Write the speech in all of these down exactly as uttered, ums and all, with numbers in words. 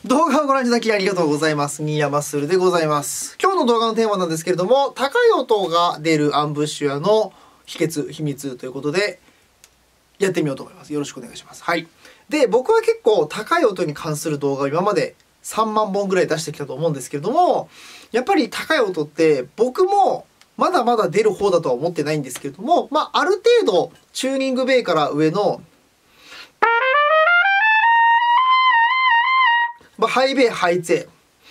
動画をご覧いただきありがとうございます。新山するでございます。今日の動画のテーマなんですけれども、高い音が出るアンブッシュアの秘訣、秘密ということで、やってみようと思います。よろしくお願いします。はい。で、僕は結構高い音に関する動画を今までさんまんぼんぐらい出してきたと思うんですけれども、やっぱり高い音って僕もまだまだ出る方だとは思ってないんですけれども、まあ、ある程度チューニングベイから上のまあ、ハイベイ、ハイツェ。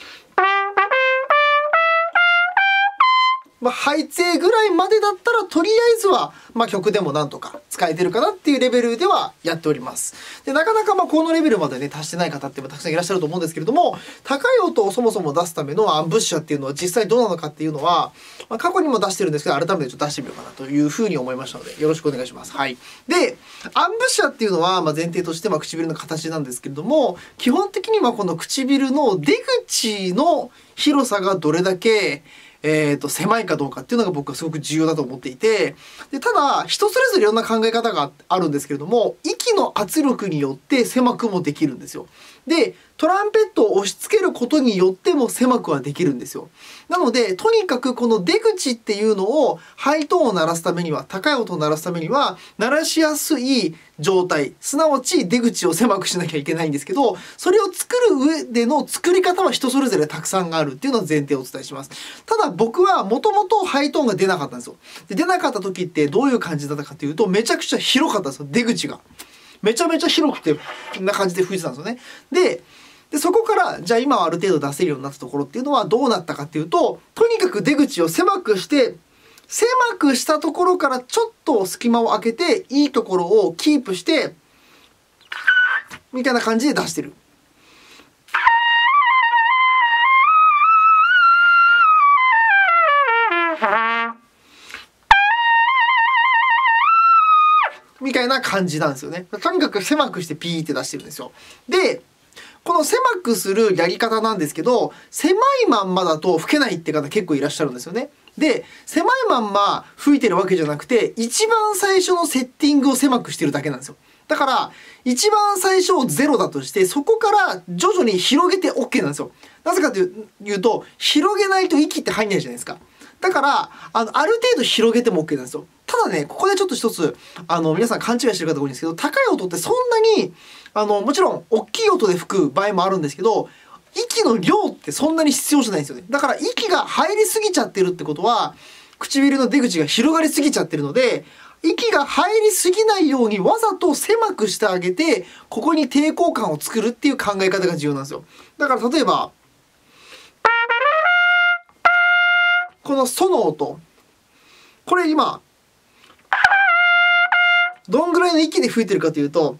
まあ、ハイツェぐらいまでだったら、とりあえずは、まあ、曲でもなんとか使えてるかなっていうレベルではやっております。で、なかなかまあ、このレベルまでね、達してない方ってたくさんいらっしゃると思うんですけれども、高い音をそもそも出すためのアンブッシャーっていうのは実際どうなのかっていうのは、まあ、過去にも出してるんですけど、改めてちょっと出してみようかなというふうに思いましたので、よろしくお願いします。はい。で、アンブッシャーっていうのは、まあ、前提として、まあ、唇の形なんですけれども、基本的にはこの唇の出口の広さがどれだけ、えーと、狭いかどうかっていうのが僕はすごく重要だと思っていて、で、ただ、人それぞれいろんな考え方があるんですけれども、息の圧力によって狭くもできるんですよ。で、トランペットを押し付けることによっても狭くはできるんですよ。なので、とにかくこの出口っていうのをハイトーンを鳴らすためには、高い音を鳴らすためには、鳴らしやすい状態、すなわち出口を狭くしなきゃいけないんですけど、それを作る上での作り方は人それぞれたくさんあるっていうのを前提をお伝えします。ただ僕はもともとハイトーンが出なかったんですよ。で、出なかった時ってどういう感じだったかというと、めちゃくちゃ広かったんですよ、出口が。めちゃめちゃ広くて、こんな感じで吹いてたんですよね。で、でそこから、じゃあ今はある程度出せるようになったところっていうのはどうなったかっていうと、とにかく出口を狭くして、狭くしたところからちょっと隙間を空けて、いいところをキープして、みたいな感じで出してる。みたいな感じなんですよね。とにかく狭くしてピーって出してるんですよ。で、この狭くするやり方なんですけど、狭いまんまだと吹けないって方結構いらっしゃるんですよね。で、狭いまんま吹いてるわけじゃなくて、一番最初のセッティングを狭くしてるだけなんですよ。だから、一番最初をゼロだとして、そこから徐々に広げて OK なんですよ。なぜかというと、広げないと息って入んないじゃないですか。だから、あの、ある程度広げても OK なんですよ。ただね、ここでちょっと一つ、あの、皆さん勘違いしてる方が多いんですけど、高い音ってそんなに、あの、もちろん、大きい音で吹く場合もあるんですけど、息の量ってそんなに必要じゃないんですよね。だから、息が入りすぎちゃってるってことは、唇の出口が広がりすぎちゃってるので、息が入りすぎないようにわざと狭くしてあげて、ここに抵抗感を作るっていう考え方が重要なんですよ。だから、例えば、このソの音。これ今、どんぐらいの息で吹いてるかというと、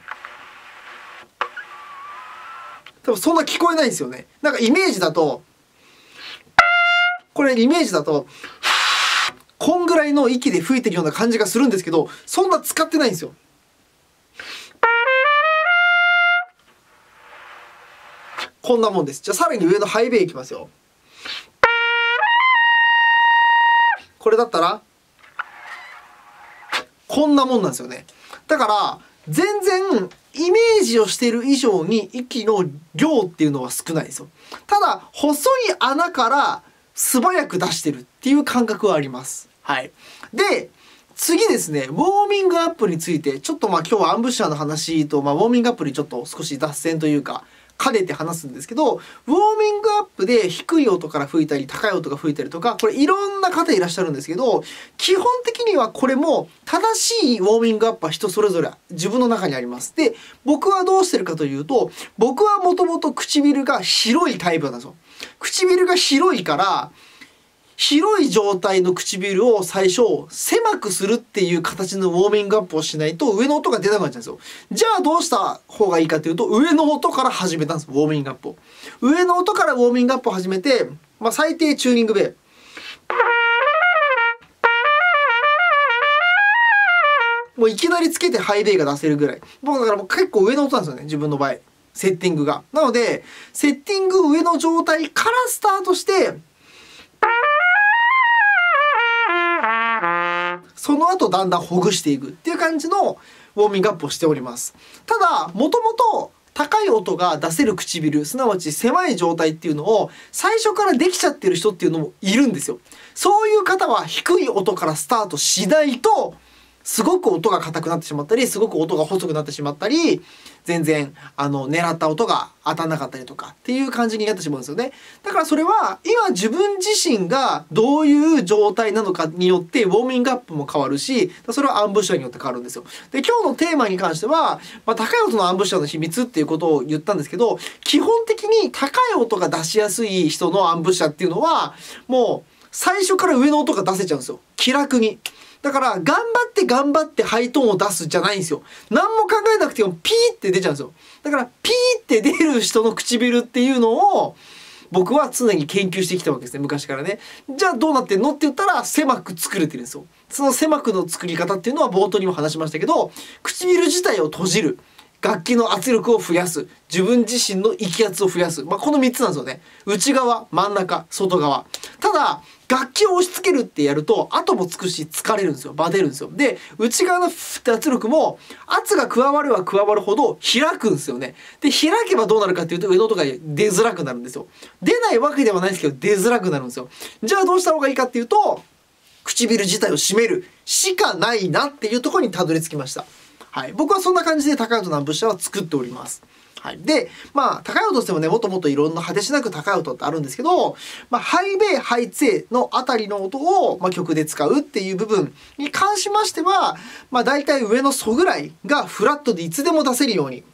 多分そんな聞こえないんですよね。なんかイメージだと、これイメージだと、こんぐらいの息で吹いてるような感じがするんですけど、そんな使ってないんですよ。こんなもんです。じゃあさらに上のハイベイいきますよ。これだったら、こんなもんなんですよね。だから、全然、イメージをしている以上に息の量っていうのは少ないですよ。ただ、細い穴から素早く出してるっていう感覚はあります。はい。で、次ですね、ウォーミングアップについて、ちょっとまあ今日はアンブッシャーの話と、まあウォーミングアップにちょっと少し脱線というか、兼ねて話すんですけど、ウォーミングアップで低い音から吹いたり、高い音が吹いたりとか、これいろんな方いらっしゃるんですけど、基本的にはこれも正しいウォーミングアップは人それぞれ自分の中にあります。で、僕はどうしてるかというと、僕はもともと唇が広いタイプなんですよ。唇が広いから、広い状態の唇を最初狭くするっていう形のウォーミングアップをしないと上の音が出なくなっちゃうんですよ。じゃあどうした方がいいかというと、上の音から始めたんです、ウォーミングアップを。上の音からウォーミングアップを始めて、まあ最低チューニングベイ。もういきなりつけてハイベイが出せるぐらい。もうだからもう結構上の音なんですよね、自分の場合。セッティングが。なので、セッティング上の状態からスタートして、その後だんだんほぐしていくっていう感じのウォーミングアップをしております。ただ、もともと高い音が出せる唇、すなわち狭い状態っていうのを最初からできちゃってる人っていうのもいるんですよ。そういう方は低い音からスタートしないと、すごく音が硬くなってしまったり、すごく音が細くなってしまったり、全然、あの、狙った音が当たんなかったりとかっていう感じになってしまうんですよね。だからそれは、今自分自身がどういう状態なのかによって、ウォーミングアップも変わるし、それはアンブッシャーによって変わるんですよ。で、今日のテーマに関しては、まあ、高い音のアンブッシャーの秘密っていうことを言ったんですけど、基本的に高い音が出しやすい人のアンブッシャーっていうのは、もう、最初から上の音が出せちゃうんですよ。気楽に。だから、頑張って頑張ってハイトーンを出すじゃないんですよ。何も考えなくてもピーって出ちゃうんですよ。だから、ピーって出る人の唇っていうのを、僕は常に研究してきたわけですね、昔からね。じゃあどうなってんのって言ったら、狭く作れてるんですよ。その狭くの作り方っていうのは冒頭にも話しましたけど、唇自体を閉じる。楽器の圧力を増やす。自分自身の息圧を増やす。まあ、このみっつなんですよね。内側、真ん中、外側。ただ、楽器を押し付けるってやると、後もつくし疲れるんですよ。バテるんですよ。で、内側の圧力も、圧が加われば加わるほど開くんですよね。で、開けばどうなるかっていうと、上の音が出づらくなるんですよ。出ないわけではないんですけど、出づらくなるんですよ。じゃあどうした方がいいかっていうと、唇自体を締めるしかないなっていうところにたどり着きました。はい。僕はそんな感じで高い音のアンブッシャーは作っております。はい。で、まあ、高い音としてもね、もっともっといろんな果てしなく高い音ってあるんですけど、まあ、ハイベイ、ハイツェのあたりの音を、まあ、曲で使うっていう部分に関しましては、まあ、大体上のソぐらいがフラットでいつでも出せるように。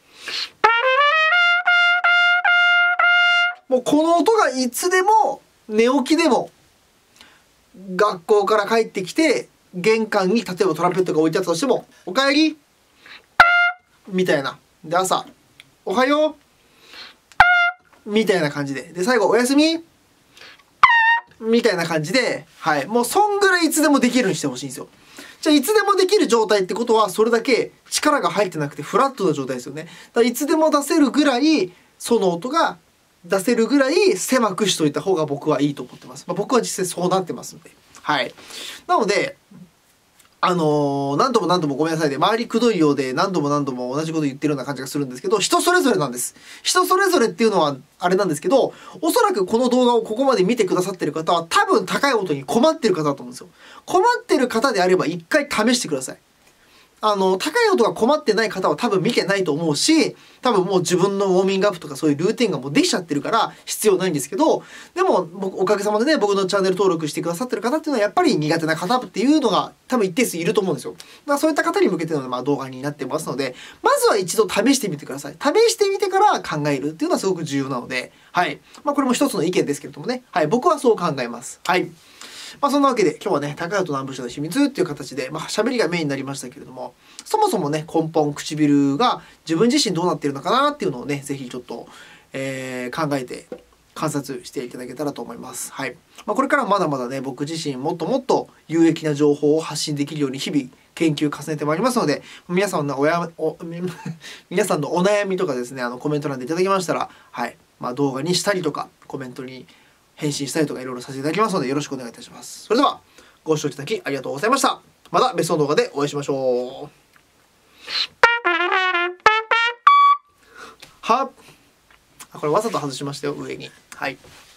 もうこの音がいつでも、寝起きでも、学校から帰ってきて、玄関に例えばトランペットが置いてあったとしても、おかえりみたいな。で、朝、おはようみたいな感じで。で、最後、おやすみみたいな感じで、はい。もう、そんぐらいいつでもできるようにしてほしいんですよ。じゃあ、いつでもできる状態ってことは、それだけ力が入ってなくてフラットな状態ですよね。だからいつでも出せるぐらい、その音が出せるぐらい狭くしといた方が僕はいいと思ってます。まあ、僕は実際そうなってますんで。はい。なので、あのー、何度も何度もごめんなさいね。周りくどいようで何度も何度も同じこと言ってるような感じがするんですけど、人それぞれなんです。人それぞれっていうのはあれなんですけど、おそらくこの動画をここまで見てくださってる方は多分高い音に困ってる方だと思うんですよ。困ってる方であれば一回試してください。あの、高い音が困ってない方は多分見てないと思うし、多分もう自分のウォーミングアップとかそういうルーティンがもうできちゃってるから必要ないんですけど、でも僕おかげさまでね、僕のチャンネル登録してくださってる方っていうのはやっぱり苦手な方っていうのが多分一定数いると思うんですよ。だからそういった方に向けての、まあ、動画になってますので、まずは一度試してみてください。試してみてから考えるっていうのはすごく重要なので、はい。まあこれも一つの意見ですけれどもね、はい。僕はそう考えます。はい。まあそんなわけで今日はね、高い音のアンブッシャーの秘密っていう形で、まあ喋りがメインになりましたけれども、そもそもね、根本唇が自分自身どうなっているのかなっていうのをね、ぜひちょっと、えー、考えて観察していただけたらと思います。はい。まあこれからまだまだね、僕自身もっともっと有益な情報を発信できるように日々研究重ねてまいりますので、皆さんのおやお皆さんのお悩みとかですね、あのコメント欄でいただきましたら、はい。まあ動画にしたりとか、コメントに返信したりとかいろいろさせていただきますのでよろしくお願いいたします。それではご視聴いただきありがとうございました。また別の動画でお会いしましょう。はこれわざと外しましたよ、上に。はい。